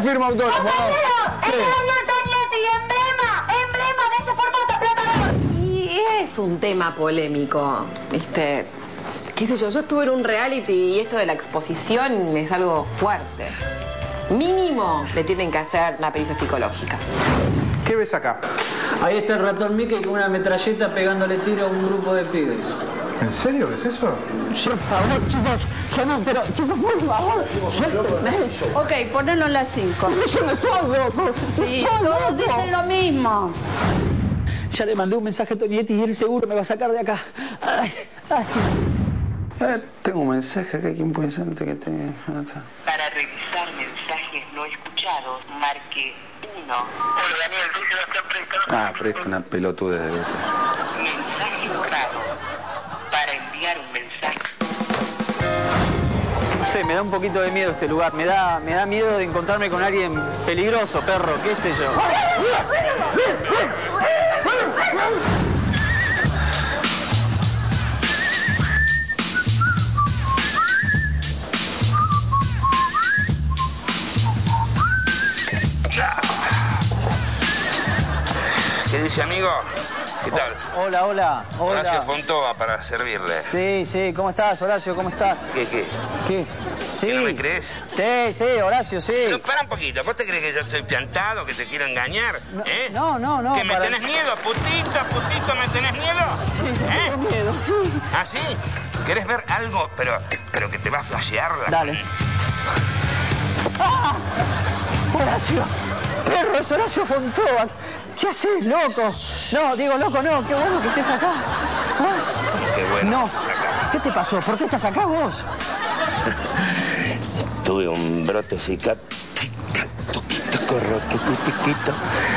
firma autógrafa. ¡Compañero! ¡Es emblema de ese formato explotador! Y es un tema polémico, ¿viste? Qué sé yo estuve en un reality y esto de la exposición es algo fuerte. Mínimo le tienen que hacer una pericia psicológica. ¿Qué ves acá? Ahí está el ratón Mickey con una metralleta pegándole tiro a un grupo de pibes. ¿En serio ves eso? Por favor, chicos. Yo no, pero chicos, por favor. Suéltenme. Ok, ponelo en las 5. Yo no estoy loco. Sí, todos dicen lo mismo. Ya le mandé un mensaje a Tonietti y él seguro me va a sacar de acá. Ay, ay. Tengo un mensaje acá. ¿Quién puede ser? Para revisar mensajes no escuchados, marque 1. Hola, Daniel, soy Sebastián Presta. Presta una pelotuda de veces. Mensaje borrado. Para enviar un mensaje. No sé, me da un poquito de miedo este lugar. Me da miedo de encontrarme con alguien peligroso, perro, qué sé yo. ¿Qué dice, amigo? ¿Qué tal? Hola, hola, hola. Horacio Fontova para servirle. Sí, sí, ¿cómo estás, Horacio? ¿Cómo estás? ¿Qué? ¿Qué? Sí. ¿Que no me crees? Sí, sí, Horacio, sí. Pero para un poquito, ¿vos te crees que yo estoy plantado, que te quiero engañar? No, ¿Eh? no. ¿Que me tenés miedo, putito, me tenés miedo? Sí, tengo miedo, sí. ¿Ah, sí? ¿Querés ver algo, pero que te va a flashear? Dale. ¡Ah! Horacio, perro, es Horacio Fontova. ¿Qué haces, loco? No, digo, loco, no. Qué bueno que estés acá. Qué bueno. No. que estés acá. ¿Qué te pasó? ¿Por qué estás acá vos? Tuve un brote psicótico, piquito,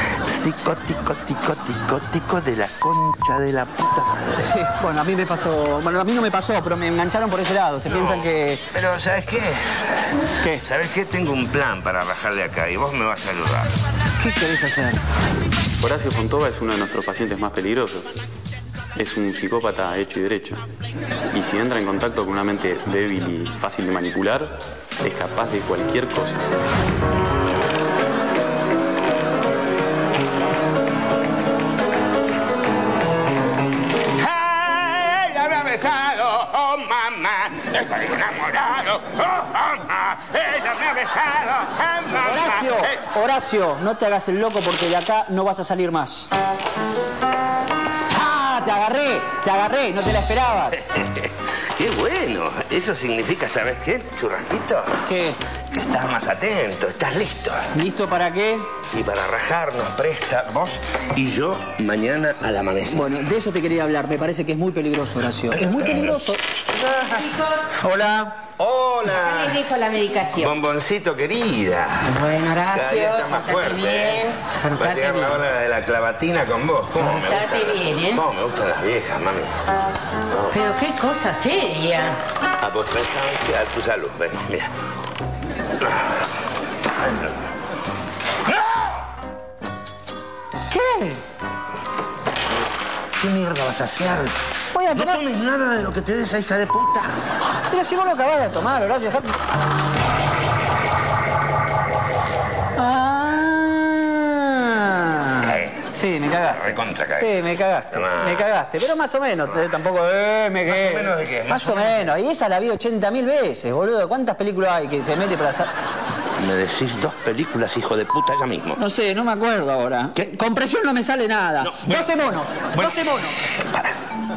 psicótico de la concha de la puta madre. Sí, bueno, a mí me pasó... Bueno, a mí no me pasó, pero me engancharon por ese lado. Se piensan que... Pero, ¿sabes qué? ¿Qué? ¿Sabes qué? Tengo un plan para bajar de acá y vos me vas a ayudar. ¿Qué querés hacer? Horacio Fontova es uno de nuestros pacientes más peligrosos. Es un psicópata hecho y derecho. Y si entra en contacto con una mente débil y fácil de manipular, es capaz de cualquier cosa. ¡Ay, ella me ha besado! ¡Oh, mamá! ¡Estoy enamorado! ¡Oh, mamá! ¡Ella me ha besado! ¡Oh, mamá! Horacio, Horacio, no te hagas el loco porque de acá no vas a salir más. ¡Ah! Te agarré, no te la esperabas. ¡Qué bueno! Eso significa, ¿sabes qué, churrasquito? ¿Qué? Que estás más atento, estás listo. ¿Listo para qué? Y para rajarnos, presta, vos y yo, mañana al amanecer. Bueno, de eso te quería hablar. Me parece que es muy peligroso, Horacio. Es muy peligroso. Hola. ¡Hola! ¿Qué les dijo la medicación? Bomboncito, querida. Bueno, Cada Horacio, día está más portate fuerte. bien. Va a Portate llegar la bien. hora de la clavatina con vos. ¿Cómo me Portate gustan? bien, ¿eh? ¿Cómo me gustan las viejas, mami? Pero qué cosa seria. A vos presta, a tu salud. Ven, mira. ¿Qué? ¿Qué mierda vas a hacer? Voy a No tomar... tomes nada de lo que te dé esa hija de puta. Pero si vos lo acabas de tomar, Horacio, dejate... Cae. Sí, me cagaste. Recontra cae. Sí, me cagaste. Tomá. Me cagaste, pero más o menos. Tampoco... me ¿Más quedé. o menos de qué? Más o menos. Y esa la vi 80.000 veces, boludo. ¿Cuántas películas hay que se mete para hacer...? Me decís 2 películas, hijo de puta, ya mismo. No sé, no me acuerdo ahora. ¿Qué? Con presión no me sale nada. No, bueno. 12 monos. Bueno. 12 monos. Para.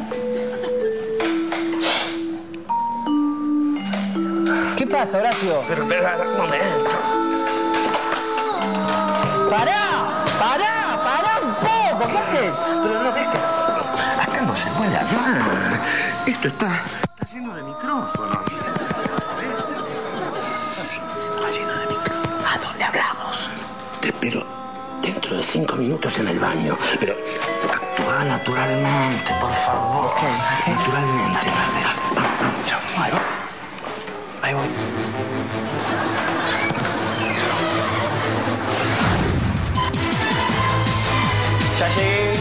¿Qué pasa, Horacio? Pero, un momento. ¡Pará un poco! ¿Qué haces? Pero no ves que acá no se puede hablar. Esto está lleno de micrófonos. ¿Ves? Está lleno de micrófonos. ¿A dónde hablamos? Te espero dentro de 5 minutos en el baño. Pero actúa naturalmente, por favor. Ok. Naturalmente. Chao. Ahí voy. Ahí voy. Ya llegué.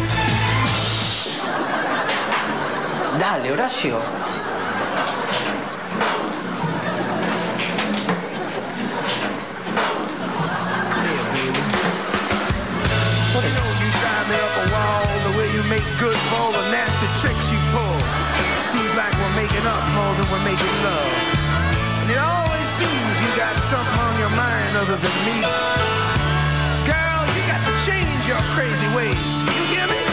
Dale, Horacio. make good for all the nasty tricks you pull. Seems like we're making up more than we're making love. And it always seems you got something on your mind other than me. Girl, you got to change your crazy ways. You hear me?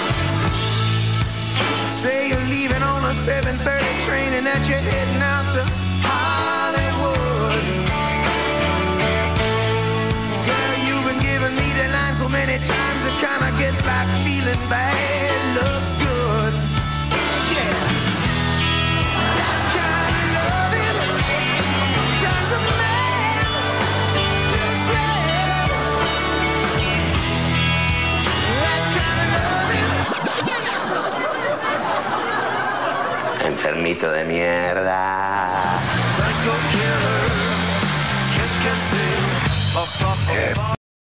Say you're leaving on a 7:30 train and that you're heading out to Hollywood. Girl, you've been giving me the line so many times it kinda gets like feeling bad looks good. Yeah. That kind of loving turns a man to a slave. That kind of loving. Enfermito de mierda. Psycho killer.